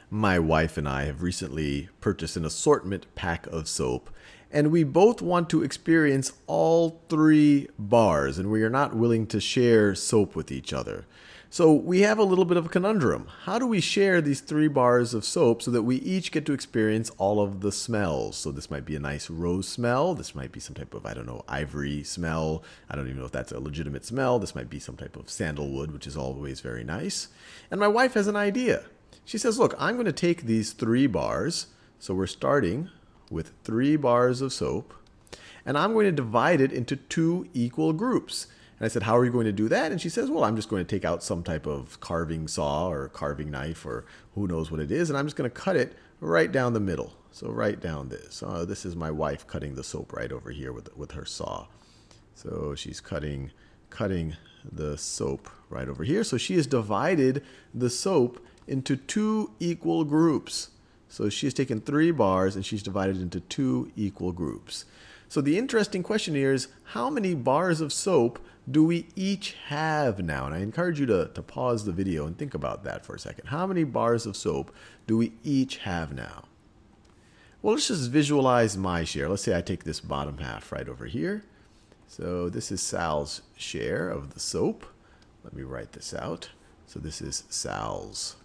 My wife and I have recently purchased an assortment pack of soap, and we both want to experience all three bars, and we are not willing to share soap with each other. So we have a little bit of a conundrum. How do we share these three bars of soap so that we each get to experience all of the smells? So this might be a nice rose smell. This might be some type of, I don't know, ivory smell. I don't even know if that's a legitimate smell. This might be some type of sandalwood, which is always very nice. And my wife has an idea. She says, look, I'm going to take these three bars. So we're starting with three bars of soap, and I'm going to divide it into two equal groups. And I said, how are you going to do that? And she says, well, I'm just going to take out some type of carving saw or carving knife or who knows what it is, and I'm just going to cut it right down the middle. So right down this. This is my wife cutting the soap right over here with her saw. So she's cutting the soap right over here. So she has divided the soap into two equal groups. So she's taken three bars and she's divided into two equal groups. So the interesting question here is, how many bars of soap do we each have now? And I encourage you to pause the video and think about that for a second. How many bars of soap do we each have now? Well, let's just visualize my share. Let's say I take this bottom half right over here. So this is Sal's share of the soap. Let me write this out. So this is Sal's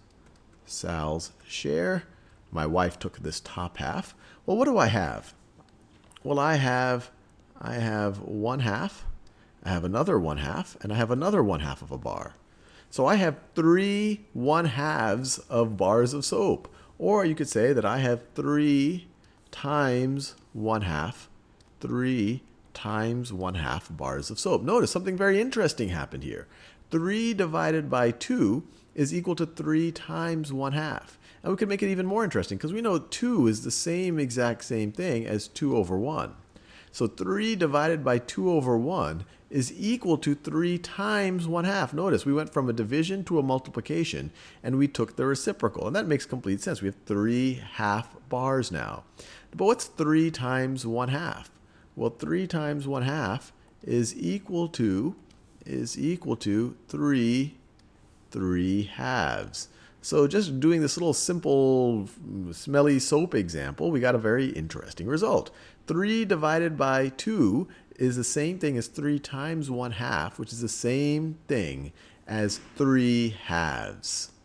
share. My wife took this top half. Well, what do I have? Well, I have one half, I have another one half, and I have another one half of a bar. So I have three one halves of bars of soap. Or you could say that I have 3 times 1/2, 3 times 1/2 bars of soap. Notice something very interesting happened here. 3 divided by 2 is equal to 3 times 1/2. And we could make it even more interesting because we know 2 is the exact same thing as 2 over 1. So 3 divided by 2 over 1 is equal to 3 times 1/2. Notice we went from a division to a multiplication and we took the reciprocal. And that makes complete sense. We have 3 half bars now. But what's 3 times 1/2? Well, 3 times 1/2 is equal to 3 halves. So just doing this little simple smelly soap example, we got a very interesting result. 3 divided by 2 is the same thing as 3 times 1/2, which is the same thing as 3 halves.